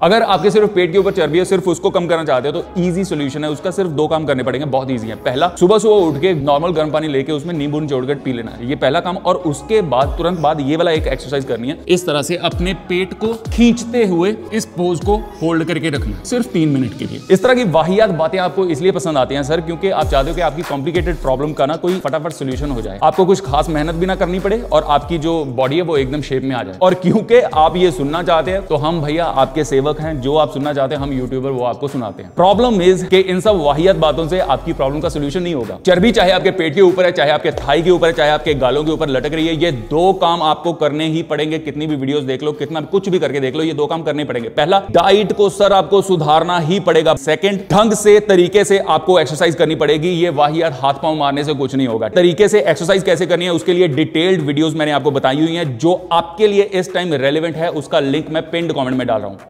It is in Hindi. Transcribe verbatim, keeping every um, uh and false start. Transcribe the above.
अगर आपके सिर्फ पेट के ऊपर चर्बी है, सिर्फ उसको कम करना चाहते हो तो इजी सोल्यूशन है उसका, सिर्फ दो काम करने पड़ेंगे, बहुत इजी है। पहला, सुबह सुबह उठ के नॉर्मल गर्म पानी लेके उसमें नींबू निचोड़कर पी लेना है, ये पहला काम। और उसके बाद तुरंत बाद ये वाला एक एक्सरसाइज करनी है, इस तरह से अपने पेट को खींचते हुए इस पोज को होल्ड करके रखना, सिर्फ तीन मिनट के लिए। इस तरह की वाहियात बातें आपको इसलिए पसंद आती हैं सर, क्योंकि आप चाहते हो कि आपकी कॉम्प्लिकेटेड प्रॉब्लम का ना कोई फटाफट सोल्यूशन हो जाए, आपको कुछ खास मेहनत भी ना करनी पड़े और आपकी जो बॉडी है वो एकदम शेप में आ जाए। और क्योंकि आप ये सुनना चाहते हैं तो हम भैया आपके सेवक हैं, जो आप सुनना चाहते हैं हम यूट्यूबर वो आपको सुनाते हैं। प्रॉब्लम इज कि इन सब वाहियात बातों से आपकी प्रॉब्लम का सोल्यूशन नहीं होगा। चर्बी चाहे आपके पेट के ऊपर है, चाहे आपके थाई के ऊपर है, चाहे आपके गालों के ऊपर लटक रही है, ये दो काम आपको करने ही पड़ेंगे। कितनी भी वीडियोस देख लो, कितना कुछ भी करके देख लो, ये दो काम करने पड़ेंगे। पहला, डाइट को सर आपको सुधारना ही पड़ेगा। सेकंड, ढंग से तरीके से आपको एक्सरसाइज करनी पड़ेगी। ये वाहियात हाथ पांव मारने से कुछ नहीं होगा। तरीके से एक्सरसाइज कैसे करनी है उसके लिए डिटेल्ड वीडियोस मैंने आपको बताई हुई हैं, जो आपके लिए इस टाइम रेलेवेंट है। उसका लिंक मैं पिन्ड कमेंट में डाल रहा हूं।